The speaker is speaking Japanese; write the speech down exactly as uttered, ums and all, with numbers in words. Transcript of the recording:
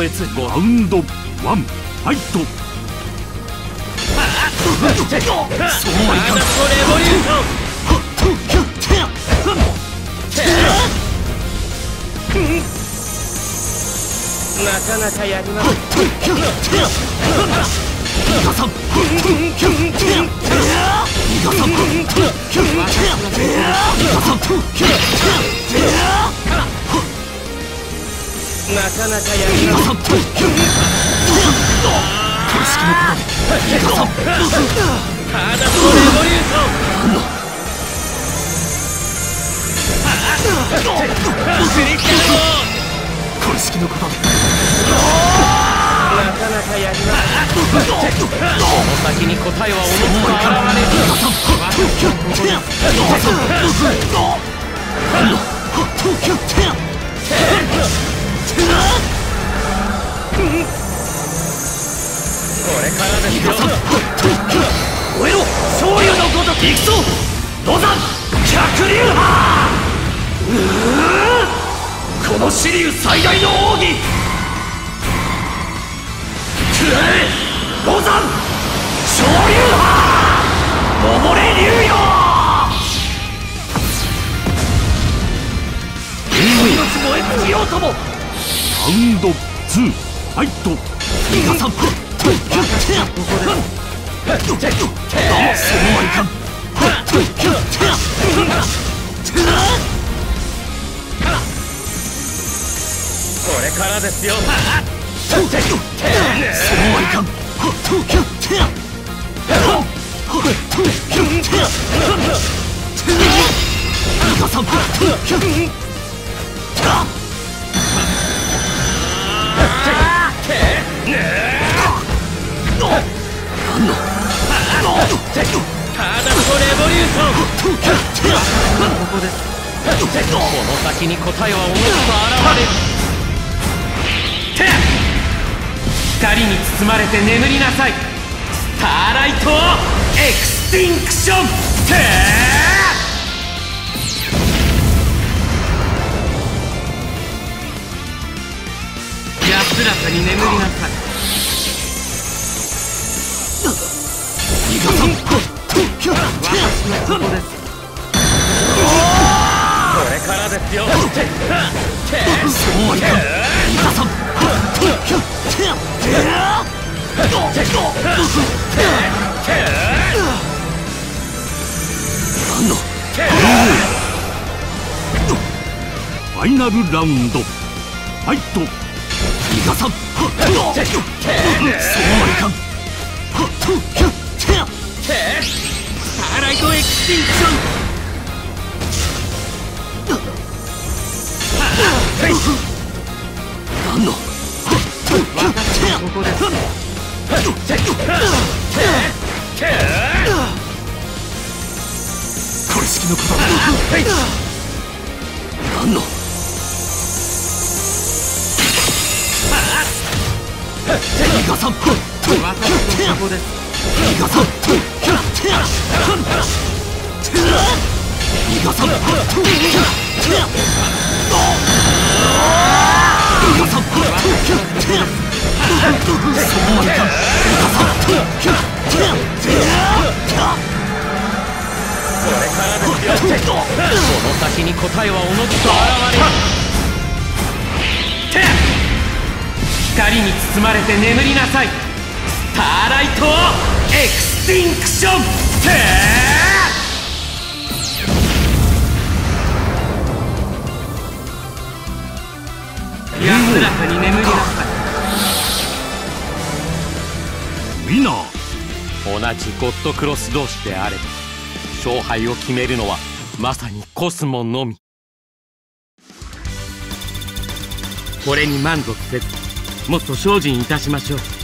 超越。 ラウンドワンファイト。そうはいかん。 レボリューション。なかなかやります。逃がさん。逃がさん。なかなかやります。公式のことで逃がさん。ハーダストレボリューション。公式のことでなかなかやります。その先に答えはおのずと現れる。これからですよ。燃えろ勝利のごとく行くぞ。ロザン百竜派。この支流最大の奥義。ロザン昇竜派登れ竜よ。命燃え尽きようとも。 ラウンドツーファイト。逃がさん。ここでそうはいかん。 これからですよ。 そうはいかん。逃がさん。 ハーダストレボリューション。ここです。この先に答えはおのずと現れる。光に包まれて眠りなさい。スターライトエクスティンクション。安らかに眠りなさい。私のここです。これからですよ。そうはいかん。逃がさん。 ファイナルラウンドファイト。逃がさん。そうはいかん。 スターライトエクスティンクション。 何の私はここです。 これ式のことだ。何の逃がさん。 私はここです。 逃がさん。逃がさん。逃がさん。そうはいかん。 これからですよ。この先に答えはおのずと現れる。光に包まれて眠りなさい。スターライトエクスティンクション。安らかに眠りなさい。 ウィナー。 同じゴッドクロス同士であれば勝敗を決めるのはまさにコスモのみ。これに満足せずもっと精進いたしましょう。